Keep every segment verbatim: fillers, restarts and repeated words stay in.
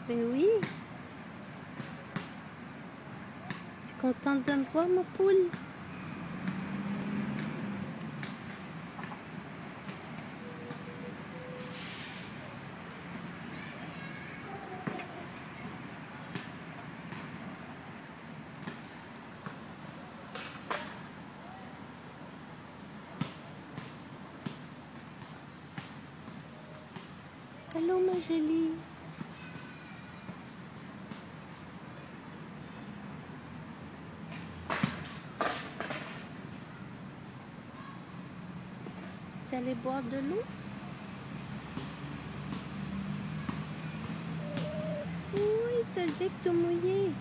Ben oui. Tu es contente de me voir, ma poule? Allô, ma jolie. T'es allée boire de l'eau? Oui, t'as le bec tout mouillé.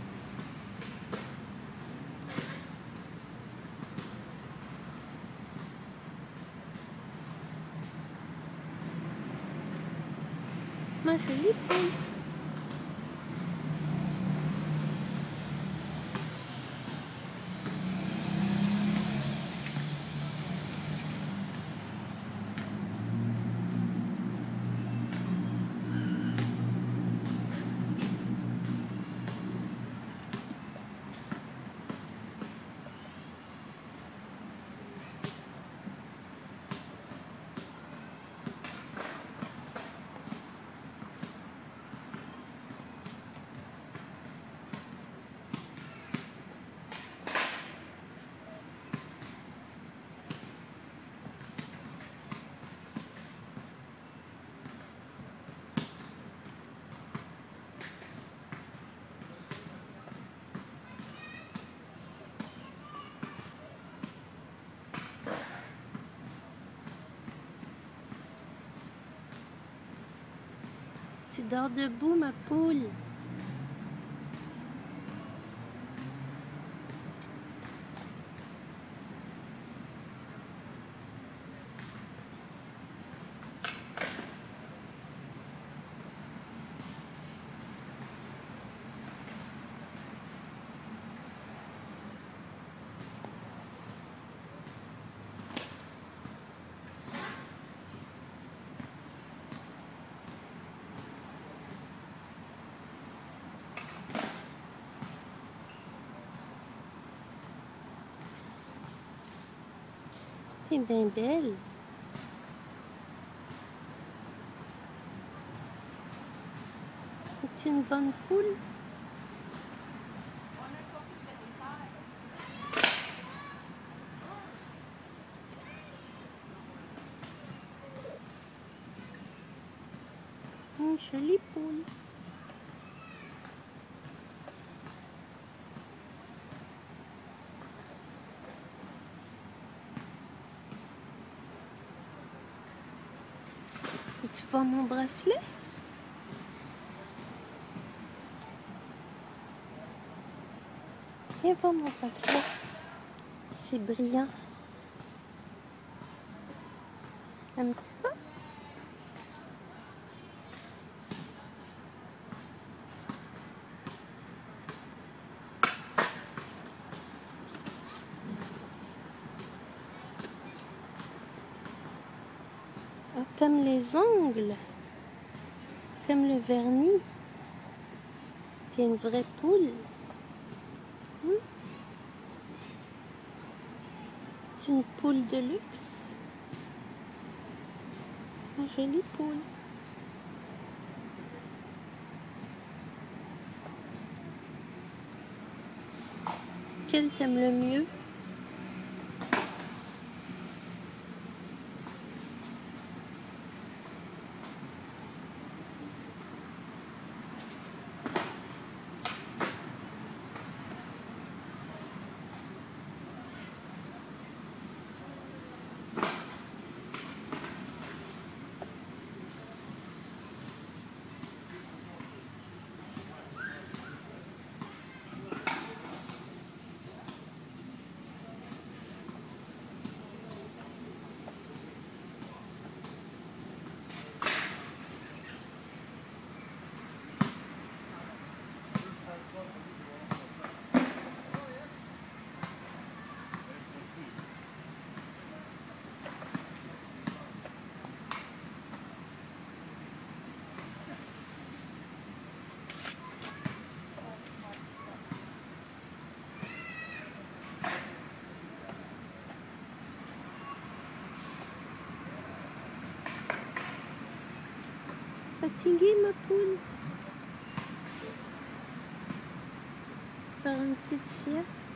Ma jolie poule. Tu dors debout, ma poule. T'es bien belle. Es-tu une bonne poule? Une jolie poule. Et tu vois mon bracelet? Viens voir mon bracelet. C'est brillant. Aimes-tu ça? Oh, t'aimes les ongles? T'aimes le vernis? T'es une vraie poule. Hmm? T'es une poule de luxe. Une jolie poule. Quelle t'aimes le mieux? Fatiguée, ma poule? Faire une petite sieste?